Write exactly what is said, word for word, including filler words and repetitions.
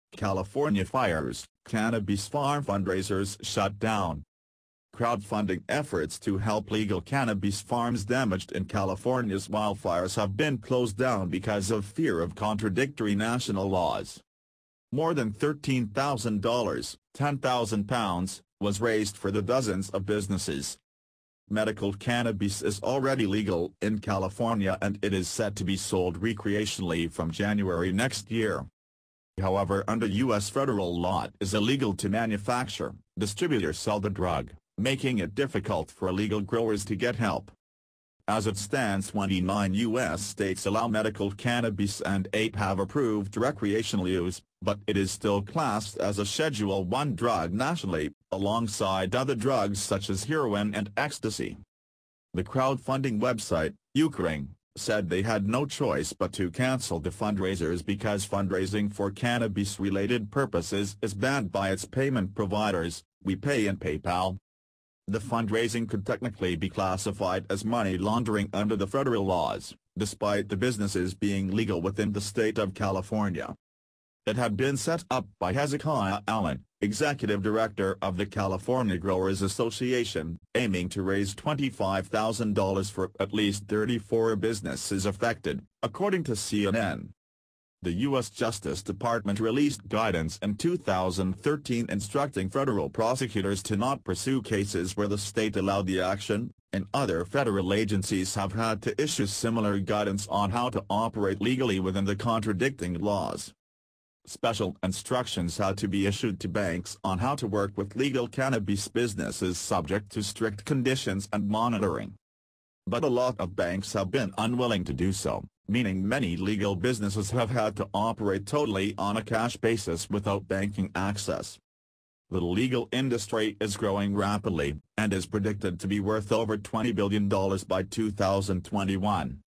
California fires, cannabis farm fundraisers shut down. Crowdfunding efforts to help legal cannabis farms damaged in California's wildfires have been closed down because of fear of contradictory national laws. More than thirteen thousand dollars, ten thousand pounds, was raised for the dozens of businesses. Medical cannabis is already legal in California and it is set to be sold recreationally from January next year. However, under U S federal law it is illegal to manufacture, distribute or sell the drug, making it difficult for illegal growers to get help. As it stands, twenty-nine U S states allow medical cannabis and eight have approved recreational use, but it is still classed as a Schedule one drug nationally, alongside other drugs such as heroin and ecstasy. The crowdfunding website, Ukraine, said they had no choice but to cancel the fundraisers because fundraising for cannabis-related purposes is banned by its payment providers, WePay and PayPal. The fundraising could technically be classified as money laundering under the federal laws, despite the businesses being legal within the state of California. It had been set up by Hezekiah Allen, executive director of the California Growers Association, aiming to raise twenty-five thousand dollars for at least thirty-four businesses affected, according to C N N. The U S Justice Department released guidance in two thousand thirteen instructing federal prosecutors to not pursue cases where the state allowed the action, and other federal agencies have had to issue similar guidance on how to operate legally within the contradicting laws. Special instructions had to be issued to banks on how to work with legal cannabis businesses subject to strict conditions and monitoring. But a lot of banks have been unwilling to do so, meaning many legal businesses have had to operate totally on a cash basis without banking access. The legal industry is growing rapidly, and is predicted to be worth over twenty billion dollars by two thousand twenty-one.